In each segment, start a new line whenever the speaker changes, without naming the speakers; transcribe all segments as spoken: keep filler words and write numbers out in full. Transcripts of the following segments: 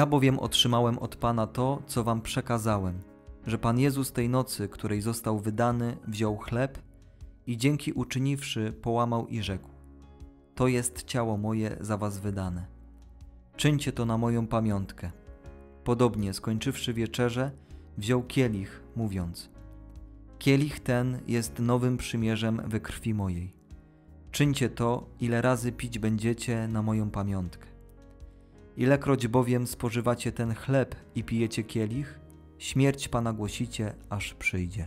Ja bowiem otrzymałem od Pana to, co wam przekazałem, że Pan Jezus tej nocy, której został wydany, wziął chleb i dzięki uczyniwszy, połamał i rzekł: to jest ciało moje za was wydane. Czyńcie to na moją pamiątkę. Podobnie, skończywszy wieczerzę, wziął kielich, mówiąc: kielich ten jest nowym przymierzem we krwi mojej. Czyńcie to, ile razy pić będziecie na moją pamiątkę. Ilekroć bowiem spożywacie ten chleb i pijecie kielich, śmierć Pana głosicie, aż przyjdzie.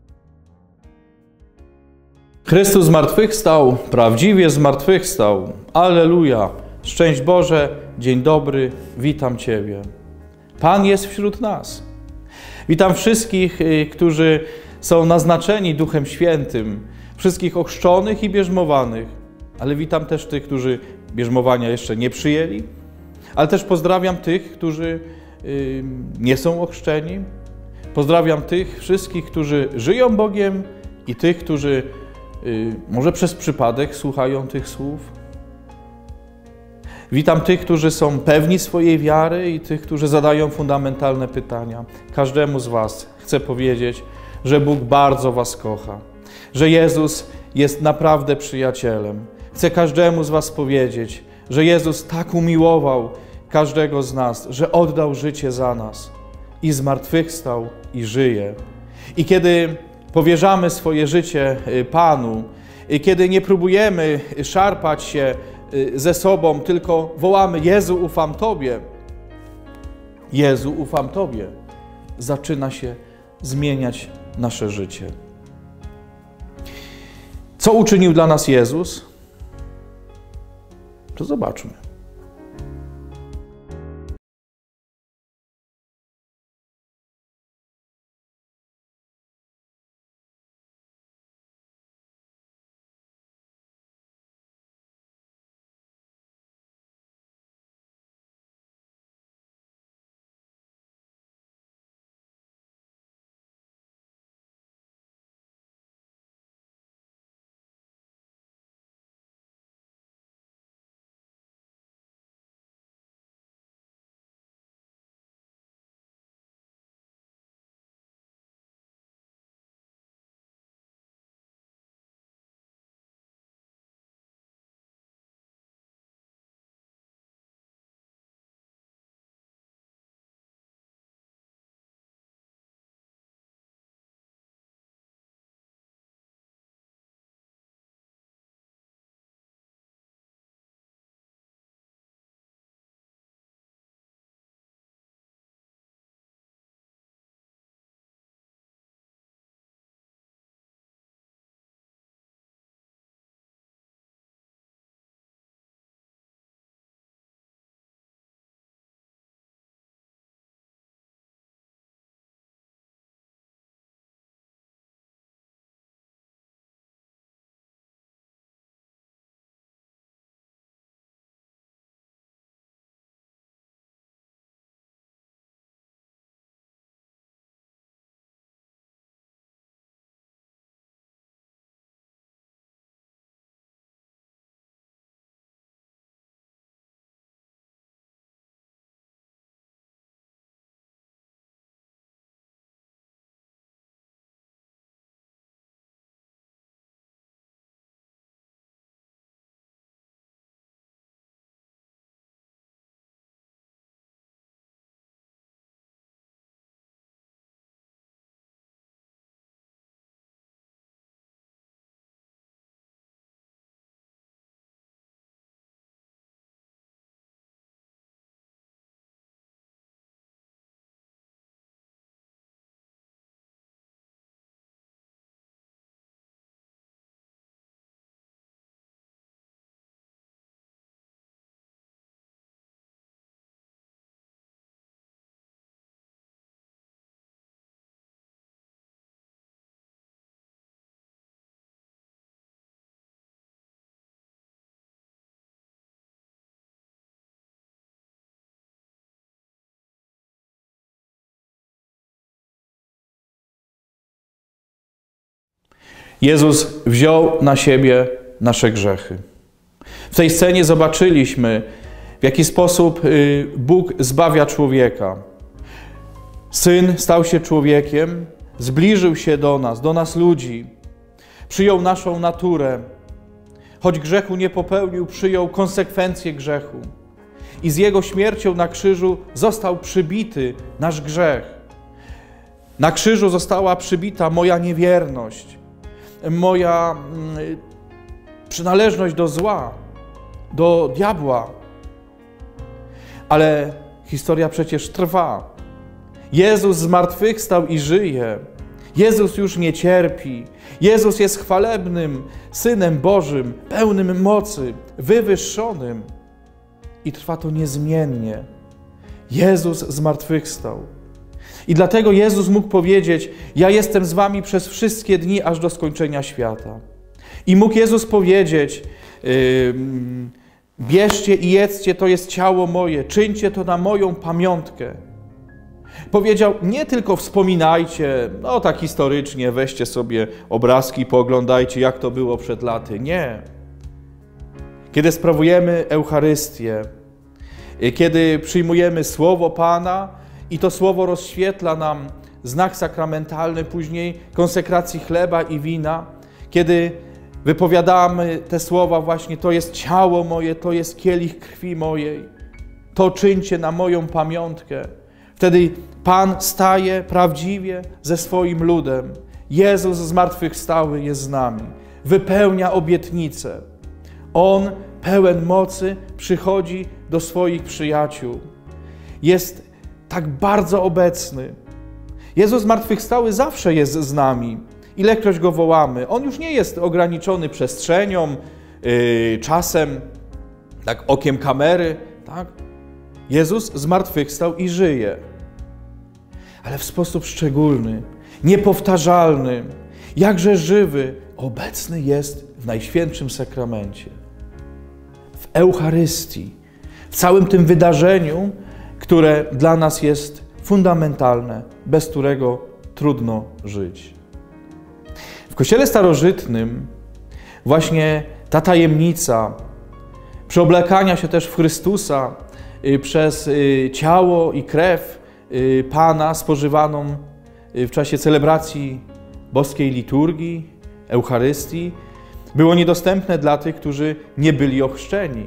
Chrystus zmartwychwstał, prawdziwie zmartwychwstał. Alleluja! Szczęść Boże, dzień dobry, witam Ciebie. Pan jest wśród nas. Witam wszystkich, którzy są naznaczeni Duchem Świętym, wszystkich ochrzczonych i bierzmowanych, ale witam też tych, którzy bierzmowania jeszcze nie przyjęli, ale też pozdrawiam tych, którzy nie są ochrzczeni. Pozdrawiam tych wszystkich, którzy żyją Bogiem i tych, którzy może przez przypadek słuchają tych słów. Witam tych, którzy są pewni swojej wiary i tych, którzy zadają fundamentalne pytania. Każdemu z was chcę powiedzieć, że Bóg bardzo was kocha, że Jezus jest naprawdę przyjacielem. Chcę każdemu z was powiedzieć, że Jezus tak umiłował każdego z nas, że oddał życie za nas i zmartwychwstał i żyje. I kiedy powierzamy swoje życie Panu, i kiedy nie próbujemy szarpać się ze sobą, tylko wołamy: Jezu, ufam Tobie. Jezu, ufam Tobie. Zaczyna się zmieniać nasze życie. Co uczynił dla nas Jezus? To zobaczmy. Jezus wziął na siebie nasze grzechy. W tej scenie zobaczyliśmy, w jaki sposób Bóg zbawia człowieka. Syn stał się człowiekiem, zbliżył się do nas, do nas ludzi, przyjął naszą naturę. Choć grzechu nie popełnił, przyjął konsekwencje grzechu. I z Jego śmiercią na krzyżu został przybity nasz grzech. Na krzyżu została przybita moja niewierność, moja mm, przynależność do zła, do diabła. Ale historia przecież trwa. Jezus zmartwychwstał i żyje. Jezus już nie cierpi. Jezus jest chwalebnym Synem Bożym, pełnym mocy, wywyższonym. I trwa to niezmiennie. Jezus zmartwychwstał. I dlatego Jezus mógł powiedzieć: ja jestem z wami przez wszystkie dni, aż do skończenia świata. I mógł Jezus powiedzieć: yy, bierzcie i jedzcie, to jest ciało moje, czyńcie to na moją pamiątkę. Powiedział: nie tylko wspominajcie, no tak historycznie, weźcie sobie obrazki, pooglądajcie, jak to było przed laty. Nie. Kiedy sprawujemy Eucharystię, kiedy przyjmujemy Słowo Pana i to Słowo rozświetla nam znak sakramentalny później konsekracji chleba i wina, kiedy wypowiadamy te słowa właśnie: to jest ciało moje, to jest kielich krwi mojej, to czyńcie na moją pamiątkę. Wtedy Pan staje prawdziwie ze swoim ludem. Jezus zmartwychwstały jest z nami. Wypełnia obietnicę. On, pełen mocy, przychodzi do swoich przyjaciół. Jest tak bardzo obecny. Jezus zmartwychwstały zawsze jest z nami. Ilekroć Go wołamy. On już nie jest ograniczony przestrzenią, yy, czasem, tak, okiem kamery. Tak? Jezus zmartwychwstał i żyje. Ale w sposób szczególny, niepowtarzalny, jakże żywy, obecny jest w Najświętszym Sakramencie. W Eucharystii, w całym tym wydarzeniu, które dla nas jest fundamentalne, bez którego trudno żyć. W Kościele starożytnym właśnie ta tajemnica przeoblekania się też w Chrystusa przez ciało i krew Pana spożywaną w czasie celebracji boskiej liturgii, Eucharystii, było niedostępne dla tych, którzy nie byli ochrzczeni.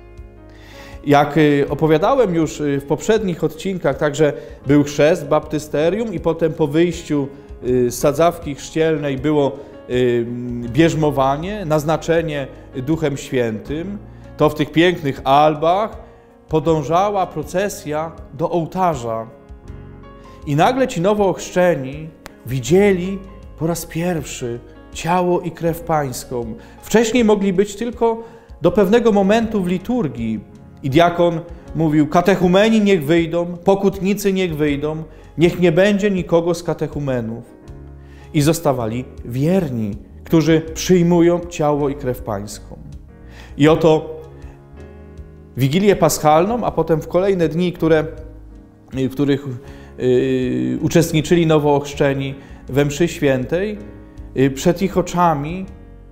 Jak opowiadałem już w poprzednich odcinkach, także był chrzest, baptysterium i potem po wyjściu z sadzawki chrzcielnej było bierzmowanie, naznaczenie Duchem Świętym. To w tych pięknych albach podążała procesja do ołtarza. I nagle ci nowo ochrzczeni widzieli po raz pierwszy ciało i krew Pańską. Wcześniej mogli być tylko do pewnego momentu w liturgii. I diakon mówił: katechumeni niech wyjdą, pokutnicy niech wyjdą, niech nie będzie nikogo z katechumenów. I zostawali wierni, którzy przyjmują ciało i krew Pańską. I oto Wigilię Paschalną, a potem w kolejne dni, które, w których yy, uczestniczyli nowo ochrzczeni we mszy świętej, yy, przed ich oczami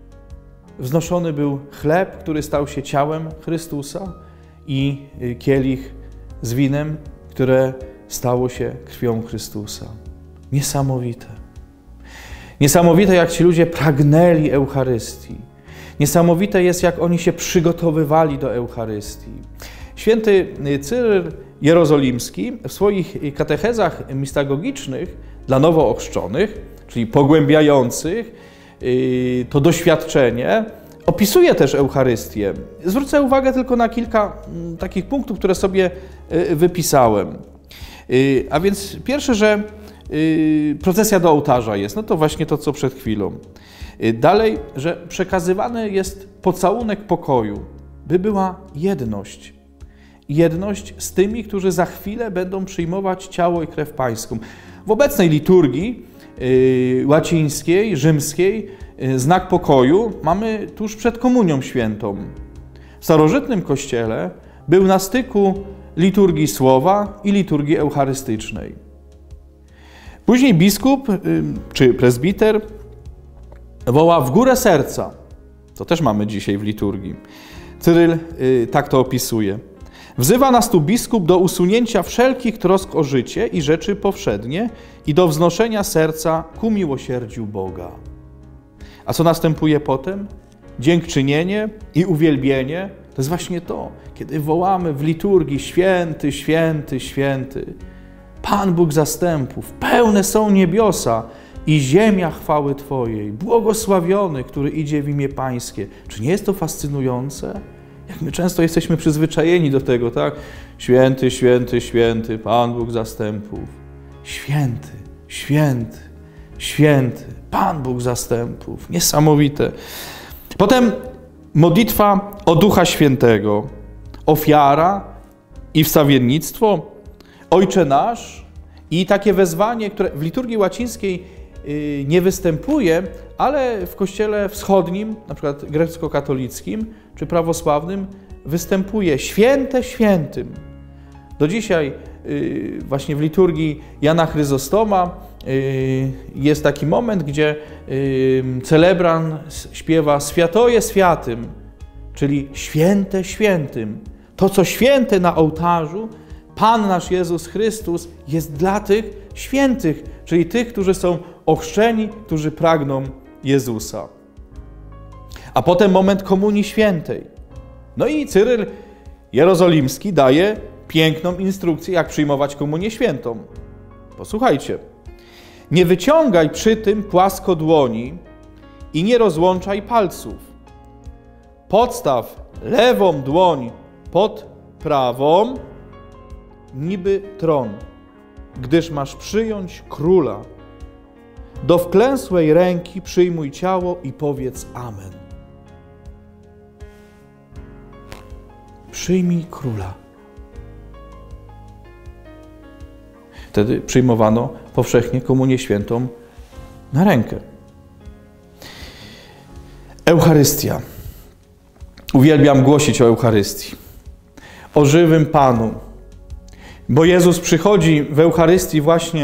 wznoszony był chleb, który stał się ciałem Chrystusa, i yy, kielich z winem, które stało się krwią Chrystusa. Niesamowite. Niesamowite, jak ci ludzie pragnęli Eucharystii. Niesamowite jest, jak oni się przygotowywali do Eucharystii. Święty Cyryl Jerozolimski w swoich katechezach mistagogicznych dla nowo ochrzczonych, czyli pogłębiających to doświadczenie, opisuje też Eucharystię. Zwrócę uwagę tylko na kilka takich punktów, które sobie wypisałem. A więc pierwsze, że procesja do ołtarza jest, no to właśnie to, co przed chwilą. Dalej, że przekazywany jest pocałunek pokoju, by była jedność. Jedność z tymi, którzy za chwilę będą przyjmować ciało i krew Pańską. W obecnej liturgii yy, łacińskiej, rzymskiej, yy, znak pokoju mamy tuż przed Komunią Świętą. W starożytnym Kościele był na styku liturgii słowa i liturgii eucharystycznej. Później biskup yy, czy prezbiter woła w górę serca. To też mamy dzisiaj w liturgii. Cyryl yy, tak to opisuje. Wzywa nas tu biskup do usunięcia wszelkich trosk o życie i rzeczy powszednie i do wznoszenia serca ku miłosierdziu Boga. A co następuje potem? Dziękczynienie i uwielbienie. To jest właśnie to, kiedy wołamy w liturgii: święty, święty, święty. Pan Bóg zastępów, pełne są niebiosa i ziemia chwały Twojej. Błogosławiony, który idzie w imię Pańskie. Czy nie jest to fascynujące? Jak my często jesteśmy przyzwyczajeni do tego, tak? Święty, święty, święty, Pan Bóg zastępów. Święty, święty, święty, Pan Bóg zastępów. Niesamowite. Potem modlitwa o Ducha Świętego, ofiara i wstawiennictwo, Ojcze Nasz i takie wezwanie, które w liturgii łacińskiej nie występuje, ale w kościele wschodnim, na przykład grecko-katolickim czy prawosławnym, występuje: święte świętym. Do dzisiaj właśnie w liturgii Jana Chryzostoma jest taki moment, gdzie celebran śpiewa Świętoje świętym, czyli święte świętym. To, co święte na ołtarzu, Pan nasz Jezus Chrystus, jest dla tych świętych, czyli tych, którzy są ochrzczeni, którzy pragną Jezusa. A potem moment Komunii Świętej. No i Cyryl Jerozolimski daje piękną instrukcję, jak przyjmować Komunię Świętą. Posłuchajcie. Nie wyciągaj przy tym płasko dłoni i nie rozłączaj palców. Podstaw lewą dłoń pod prawą, niby tron, gdyż masz przyjąć króla. Do wklęsłej ręki przyjmuj ciało i powiedz amen. Przyjmij króla. Wtedy przyjmowano powszechnie Komunię Świętą na rękę. Eucharystia. Uwielbiam głosić o Eucharystii. O żywym Panu. Bo Jezus przychodzi w Eucharystii właśnie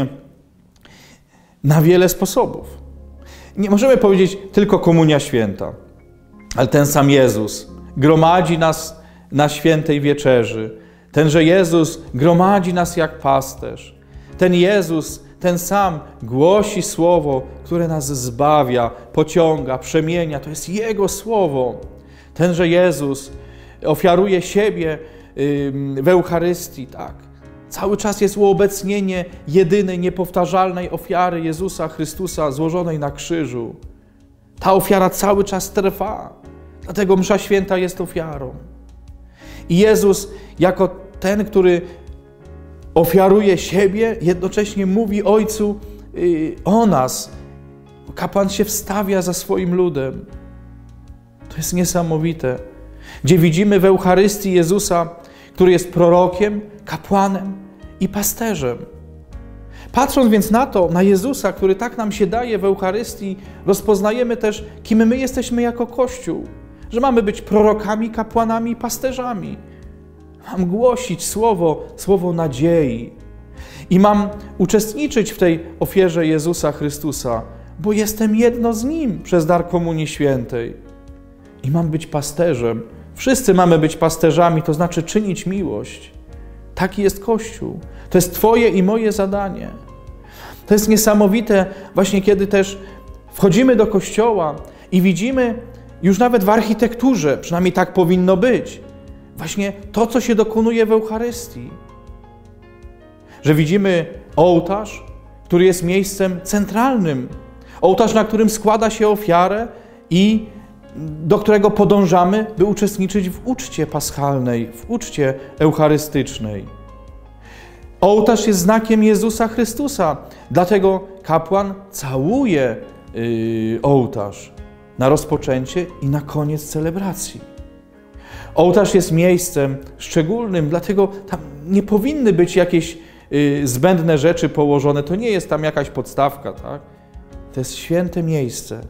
na wiele sposobów. Nie możemy powiedzieć tylko Komunia Święta, ale ten sam Jezus gromadzi nas na świętej wieczerzy. Tenże Jezus gromadzi nas jak pasterz. Ten Jezus, ten sam głosi słowo, które nas zbawia, pociąga, przemienia. To jest Jego słowo. Tenże Jezus ofiaruje siebie w Eucharystii, tak. Cały czas jest uobecnienie jedynej, niepowtarzalnej ofiary Jezusa Chrystusa złożonej na krzyżu. Ta ofiara cały czas trwa. Dlatego msza święta jest ofiarą. I Jezus jako ten, który ofiaruje siebie, jednocześnie mówi Ojcu o nas. Kapłan się wstawia za swoim ludem. To jest niesamowite. Gdzie widzimy w Eucharystii Jezusa, który jest prorokiem, kapłanem i pasterzem. Patrząc więc na to, na Jezusa, który tak nam się daje w Eucharystii, rozpoznajemy też, kim my jesteśmy jako Kościół. Że mamy być prorokami, kapłanami i pasterzami. Mam głosić słowo, słowo nadziei. I mam uczestniczyć w tej ofierze Jezusa Chrystusa, bo jestem jedno z Nim przez dar Komunii Świętej. I mam być pasterzem. Wszyscy mamy być pasterzami, to znaczy czynić miłość. Taki jest Kościół. To jest Twoje i moje zadanie. To jest niesamowite właśnie, kiedy też wchodzimy do Kościoła i widzimy już nawet w architekturze, przynajmniej tak powinno być, właśnie to, co się dokonuje w Eucharystii. Że widzimy ołtarz, który jest miejscem centralnym. Ołtarz, na którym składa się ofiarę i do którego podążamy, by uczestniczyć w uczcie paschalnej, w uczcie eucharystycznej. Ołtarz jest znakiem Jezusa Chrystusa, dlatego kapłan całuje yy, ołtarz na rozpoczęcie i na koniec celebracji. Ołtarz jest miejscem szczególnym, dlatego tam nie powinny być jakieś yy, zbędne rzeczy położone. To nie jest tam jakaś podstawka, tak? To jest święte miejsce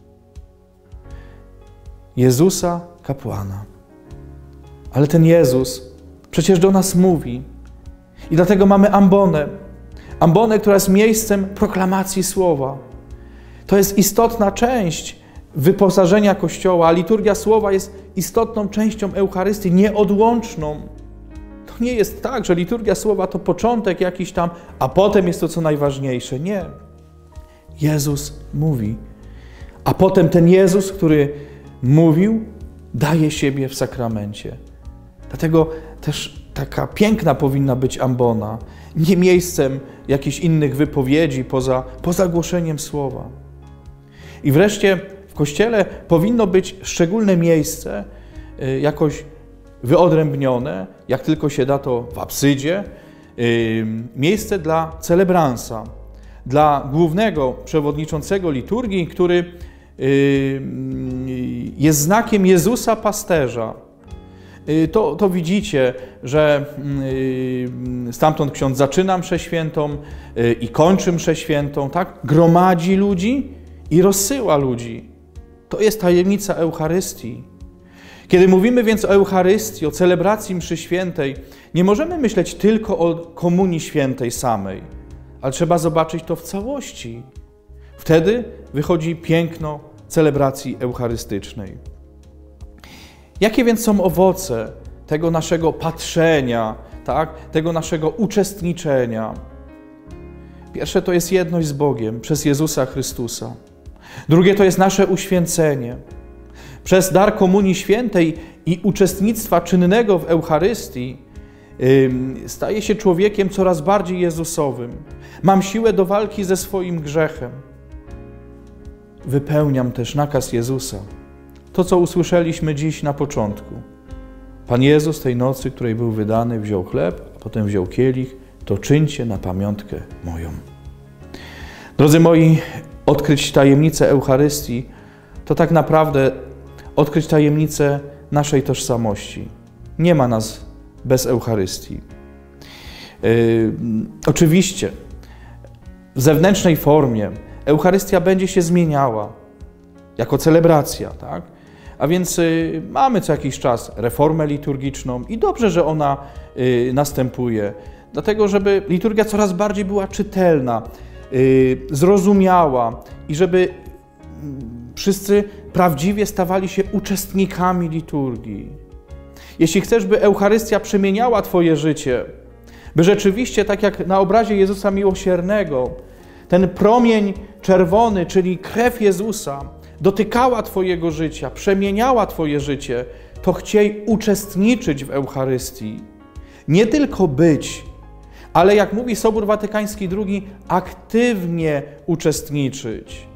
Jezusa, kapłana. Ale ten Jezus przecież do nas mówi. I dlatego mamy ambonę. Ambonę, która jest miejscem proklamacji słowa. To jest istotna część wyposażenia Kościoła, a liturgia słowa jest istotną częścią Eucharystii, nieodłączną. nie jest tak, że liturgia słowa to początek jakiś tam, a potem jest to, co najważniejsze. Nie. Jezus mówi. A potem ten Jezus, który mówił, daje siebie w sakramencie. Dlatego też taka piękna powinna być ambona. Nie miejscem jakichś innych wypowiedzi poza, poza głoszeniem słowa. I wreszcie w Kościele powinno być szczególne miejsce, jakoś wyodrębnione, jak tylko się da to w apsydzie, miejsce dla celebransa, dla głównego przewodniczącego liturgii, który jest znakiem Jezusa Pasterza. To, to widzicie, że stamtąd ksiądz zaczyna mszę świętą i kończy mszę świętą, tak? Gromadzi ludzi i rozsyła ludzi. To jest tajemnica Eucharystii. Kiedy mówimy więc o Eucharystii, o celebracji mszy świętej, nie możemy myśleć tylko o komunii świętej samej, ale trzeba zobaczyć to w całości. Wtedy wychodzi piękno celebracji eucharystycznej. Jakie więc są owoce tego naszego patrzenia, tak? Tego naszego uczestniczenia? Pierwsze to jest jedność z Bogiem przez Jezusa Chrystusa. Drugie to jest nasze uświęcenie. Przez dar Komunii Świętej i uczestnictwa czynnego w Eucharystii yy, staje się człowiekiem coraz bardziej Jezusowym. Mam siłę do walki ze swoim grzechem. Wypełniam też nakaz Jezusa. To, co usłyszeliśmy dziś na początku. Pan Jezus tej nocy, której był wydany, wziął chleb, a potem wziął kielich. To czyńcie na pamiątkę moją. Drodzy moi, odkryć tajemnicę Eucharystii to tak naprawdę odkryć tajemnicę naszej tożsamości. Nie ma nas bez Eucharystii. Yy, oczywiście w zewnętrznej formie Eucharystia będzie się zmieniała jako celebracja, tak? A więc y, mamy co jakiś czas reformę liturgiczną i dobrze, że ona y, następuje, dlatego żeby liturgia coraz bardziej była czytelna, y, zrozumiała i żeby y, wszyscy prawdziwie stawali się uczestnikami liturgii. Jeśli chcesz, by Eucharystia przemieniała Twoje życie, by rzeczywiście, tak jak na obrazie Jezusa Miłosiernego, ten promień czerwony, czyli krew Jezusa, dotykała Twojego życia, przemieniała Twoje życie, to chciej uczestniczyć w Eucharystii. Nie tylko być, ale jak mówi Sobór Watykański drugi, aktywnie uczestniczyć.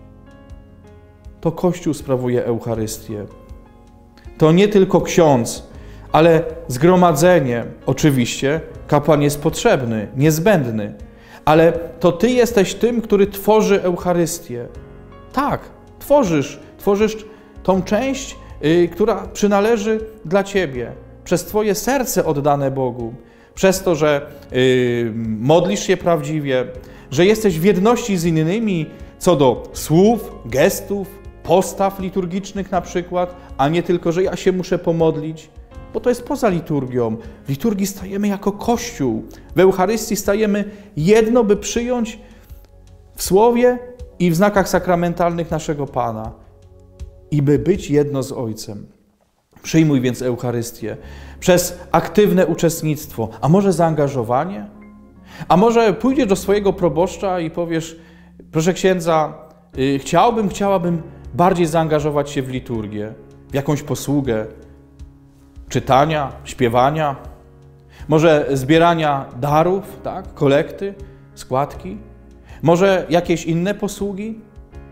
To Kościół sprawuje Eucharystię. To nie tylko ksiądz, ale zgromadzenie. Oczywiście kapłan jest potrzebny, niezbędny, ale to Ty jesteś tym, który tworzy Eucharystię. Tak, tworzysz, tworzysz tą część, yy, która przynależy dla Ciebie, przez Twoje serce oddane Bogu, przez to, że yy, modlisz się prawdziwie, że jesteś w jedności z innymi co do słów, gestów, postaw liturgicznych na przykład, a nie tylko, że ja się muszę pomodlić, bo to jest poza liturgią. W liturgii stajemy jako Kościół, w Eucharystii stajemy jedno, by przyjąć w słowie i w znakach sakramentalnych naszego Pana i by być jedno z Ojcem. Przyjmuj więc Eucharystię przez aktywne uczestnictwo, a może zaangażowanie? A może pójdziesz do swojego proboszcza i powiesz, proszę księdza, yy, chciałbym, chciałabym bardziej zaangażować się w liturgię, w jakąś posługę czytania, śpiewania, może zbierania darów, tak, kolekty, składki, może jakieś inne posługi?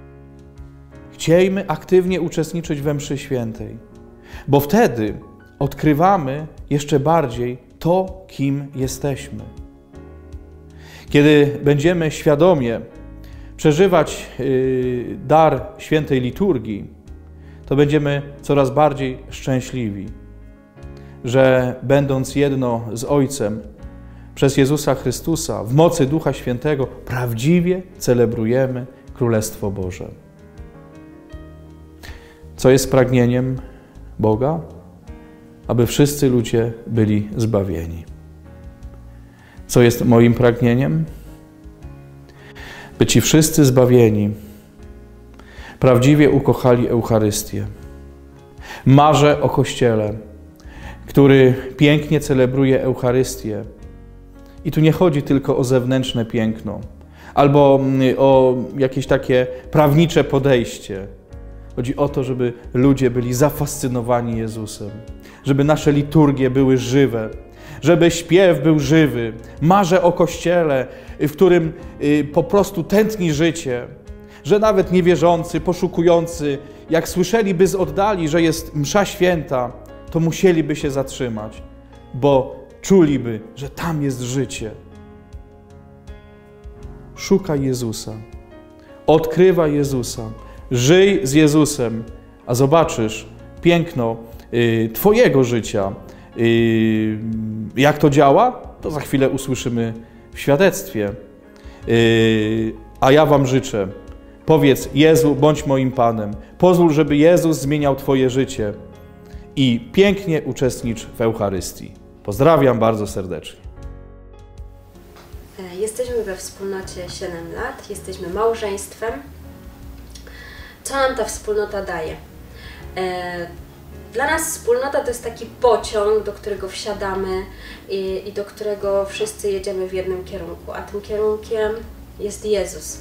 Chciejmy aktywnie uczestniczyć we mszy świętej, bo wtedy odkrywamy jeszcze bardziej to, kim jesteśmy. Kiedy będziemy świadomie przeżywać yy, dar świętej liturgii, to będziemy coraz bardziej szczęśliwi, że będąc jedno z Ojcem przez Jezusa Chrystusa w mocy Ducha Świętego prawdziwie celebrujemy Królestwo Boże. Co jest pragnieniem Boga? Aby wszyscy ludzie byli zbawieni. Co jest moim pragnieniem? By ci wszyscy zbawieni prawdziwie ukochali Eucharystię. Marzę o Kościele, który pięknie celebruje Eucharystię. I tu nie chodzi tylko o zewnętrzne piękno, albo o jakieś takie prawnicze podejście. Chodzi o to, żeby ludzie byli zafascynowani Jezusem, żeby nasze liturgie były żywe, żeby śpiew był żywy. Marzę o Kościele, w którym po prostu tętni życie, że nawet niewierzący, poszukujący, jak słyszeliby z oddali, że jest msza święta, to musieliby się zatrzymać, bo czuliby, że tam jest życie. Szukaj Jezusa, odkrywaj Jezusa, żyj z Jezusem, a zobaczysz piękno y, Twojego życia. Y, jak to działa? To za chwilę usłyszymy w świadectwie. Y, a ja Wam życzę, powiedz: Jezu, bądź moim Panem. Pozwól, żeby Jezus zmieniał Twoje życie i pięknie uczestnicz w Eucharystii. Pozdrawiam bardzo serdecznie.
Jesteśmy we wspólnocie siedem lat, jesteśmy małżeństwem. Co nam ta wspólnota daje? Dla nas wspólnota to jest taki pociąg, do którego wsiadamy i, i do którego wszyscy jedziemy w jednym kierunku, a tym kierunkiem jest Jezus.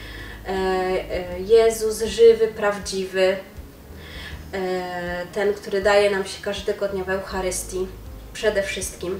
Jezus żywy, prawdziwy, ten, który daje nam się każdego dnia w Eucharystii, przede wszystkim.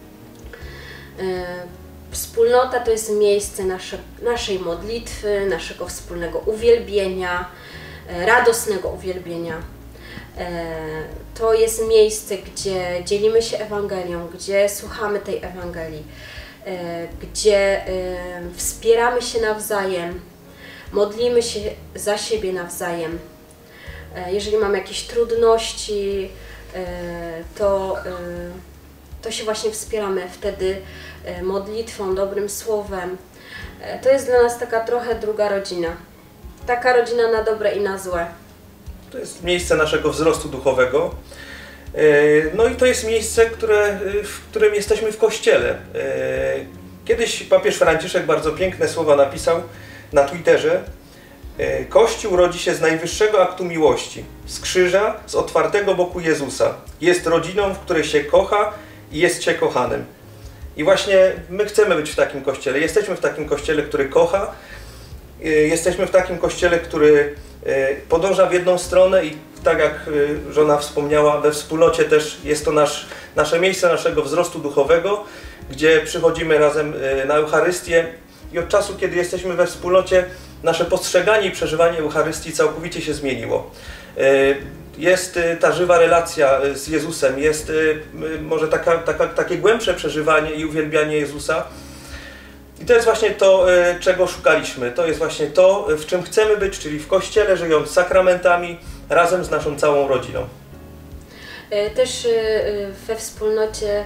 Wspólnota to jest miejsce nasze, naszej modlitwy, naszego wspólnego uwielbienia, radosnego uwielbienia. To jest miejsce, gdzie dzielimy się Ewangelią, gdzie słuchamy tej Ewangelii, gdzie wspieramy się nawzajem, modlimy się za siebie nawzajem. Jeżeli mamy jakieś trudności, to, to się właśnie wspieramy wtedy modlitwą, dobrym słowem. To jest dla nas taka trochę druga rodzina. Taka rodzina na dobre i na złe.
To jest miejsce naszego wzrostu duchowego. No i to jest miejsce, które, w którym jesteśmy w Kościele. Kiedyś papież Franciszek bardzo piękne słowa napisał na Twitterze. Kościół rodzi się z najwyższego aktu miłości, z krzyża, z otwartego boku Jezusa. Jest rodziną, w której się kocha i jest się kochanym. I właśnie my chcemy być w takim Kościele. Jesteśmy w takim Kościele, który kocha. Jesteśmy w takim Kościele, który podąża w jedną stronę i tak jak żona wspomniała, we wspólnocie też jest to nasz, nasze miejsce naszego wzrostu duchowego, gdzie przychodzimy razem na Eucharystię i od czasu, kiedy jesteśmy we wspólnocie, nasze postrzeganie i przeżywanie Eucharystii całkowicie się zmieniło. Jest ta żywa relacja z Jezusem, jest może taka, taka, takie głębsze przeżywanie i uwielbianie Jezusa. I to jest właśnie to, czego szukaliśmy. To jest właśnie to, w czym chcemy być, czyli w Kościele, żyjąc sakramentami, razem z naszą całą rodziną.
Też we wspólnocie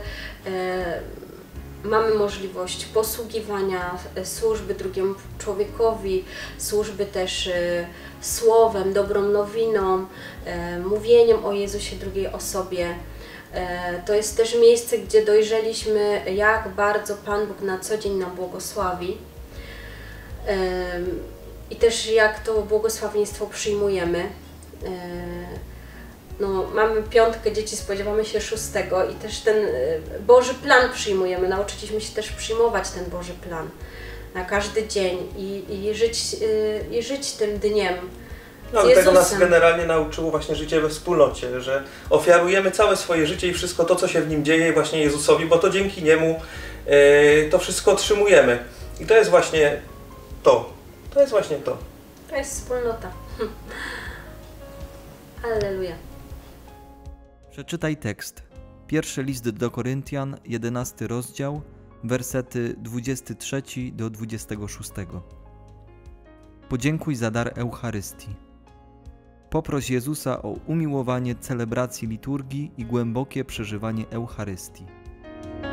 mamy możliwość posługiwania służby drugiemu człowiekowi, służby też słowem, dobrą nowiną, mówieniem o Jezusie drugiej osobie. To jest też miejsce, gdzie dojrzeliśmy, jak bardzo Pan Bóg na co dzień nam błogosławi i też jak to błogosławieństwo przyjmujemy. No, mamy piątkę dzieci, spodziewamy się szóstego i też ten Boży plan przyjmujemy. Nauczyliśmy się też przyjmować ten Boży plan na każdy dzień i, i, żyć, i żyć tym dniem.
No, ale tego nas generalnie nauczyło właśnie życie we wspólnocie, że ofiarujemy całe swoje życie i wszystko to, co się w nim dzieje, właśnie Jezusowi, bo to dzięki Niemu yy, to wszystko otrzymujemy. I to jest właśnie to. To jest właśnie to.
To jest wspólnota. Alleluja.
Przeczytaj tekst. Pierwszy list do Koryntian, jedenasty rozdział, wersety dwudziesty trzeci do dwudziestego szóstego. Podziękuj za dar Eucharystii. Poproś Jezusa o umiłowanie celebracji liturgii i głębokie przeżywanie Eucharystii.